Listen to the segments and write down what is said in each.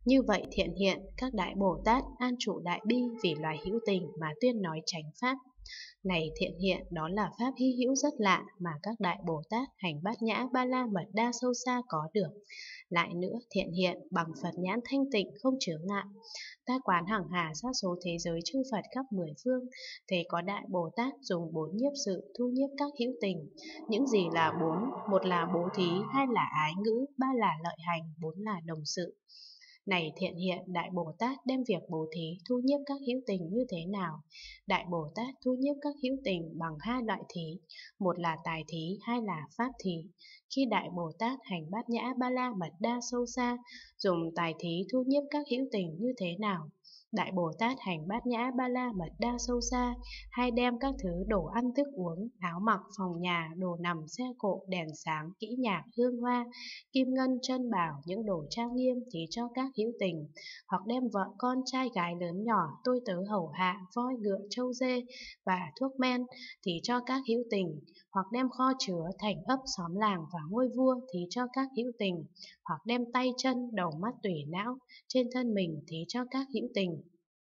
Như vậy thiện hiện, các đại Bồ Tát an trụ đại bi vì loài hữu tình mà tuyên nói chánh pháp. Này thiện hiện, đó là pháp hy hữu rất lạ mà các đại Bồ Tát hành bát nhã ba la mật đa sâu xa có được. Lại nữa, thiện hiện bằng Phật nhãn thanh tịnh không chướng ngại. Ta quán hằng hà sa số thế giới chư Phật khắp mười phương, thế có đại Bồ Tát dùng bốn nhiếp sự thu nhiếp các hữu tình. Những gì là bốn? Một là bố thí, hai là ái ngữ, ba là lợi hành, bốn là đồng sự. Này thiện hiện, Đại Bồ Tát đem việc bố thí thu nhiếp các hữu tình như thế nào? Đại Bồ Tát thu nhiếp các hữu tình bằng hai loại thí, một là tài thí, hai là pháp thí. Khi Đại Bồ Tát hành bát nhã ba la mật đa sâu xa, dùng tài thí thu nhiếp các hữu tình như thế nào? Đại Bồ Tát hành bát nhã ba la mật đa sâu xa, hay đem các thứ đồ ăn thức uống, áo mặc, phòng nhà, đồ nằm, xe cộ, đèn sáng, kỹ nhạc, hương hoa, kim ngân, chân bảo, những đồ trang nghiêm thì cho các hữu tình, hoặc đem vợ con trai gái lớn nhỏ, tôi tớ hầu hạ, voi ngựa trâu dê và thuốc men thì cho các hữu tình, hoặc đem kho chứa thành ấp xóm làng và ngôi vua thì cho các hữu tình, hoặc đem tay chân, đầu mắt tủy não trên thân mình thì cho các hữu tình.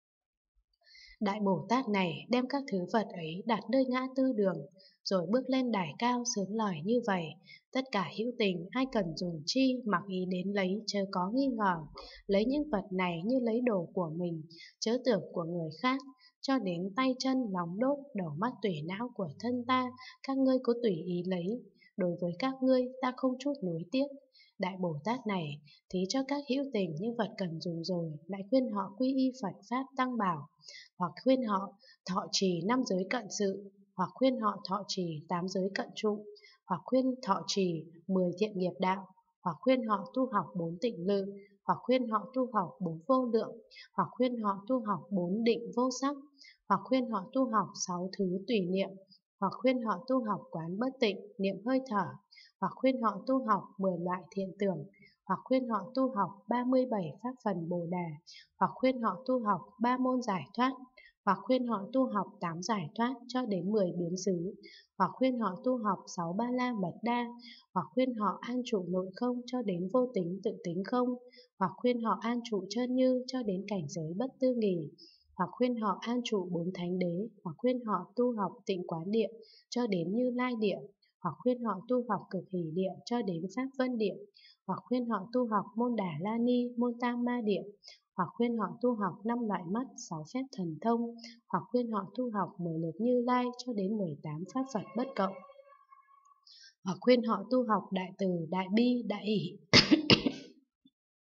Đại Bồ Tát này đem các thứ vật ấy đặt nơi ngã tư đường, rồi bước lên đài cao sướng lời như vậy: tất cả hữu tình ai cần dùng chi mặc ý đến lấy, chớ có nghi ngờ. Lấy những vật này như lấy đồ của mình, chớ tưởng của người khác. Cho đến tay chân lòng đốt, đầu mắt tủy não của thân ta, các ngươi có tùy ý lấy. Đối với các ngươi ta không chút nuối tiếc. Đại Bồ Tát này thí cho các hữu tình những vật cần dùng rồi, lại khuyên họ quy y Phật Pháp Tăng Bảo, hoặc khuyên họ thọ trì năm giới cận sự, hoặc khuyên họ thọ trì tám giới cận trụ, hoặc khuyên thọ trì 10 thiện nghiệp đạo, hoặc khuyên họ tu học 4 tịnh lự, hoặc khuyên họ tu học 4 vô lượng, hoặc khuyên họ tu học 4 định vô sắc, hoặc khuyên họ tu học 6 thứ tùy niệm, hoặc khuyên họ tu học quán bất tịnh, niệm hơi thở, hoặc khuyên họ tu học 10 loại thiện tưởng, hoặc khuyên họ tu học 37 pháp phần Bồ Đề, hoặc khuyên họ tu học 3 môn giải thoát, hoặc khuyên họ tu học 8 giải thoát cho đến 10 biến xứ, hoặc khuyên họ tu học 6 ba la mật đa, hoặc khuyên họ an trụ nội không cho đến vô tính tự tính không, hoặc khuyên họ an trụ chân như cho đến cảnh giới bất tư nghì, hoặc khuyên họ an trụ 4 thánh đế, hoặc khuyên họ tu học tịnh quán địa cho đến Như Lai địa, hoặc khuyên họ tu học cực hỷ địa cho đến Pháp Vân địa, hoặc khuyên họ tu học môn Đà La Ni, môn Tam Ma địa, hoặc khuyên họ tu học 5 loại mắt, 6 phép thần thông, hoặc khuyên họ tu học 10 lượt Như Lai cho đến 18 pháp Phật bất cộng, hoặc khuyên họ tu học đại từ, đại bi, đại hỷ,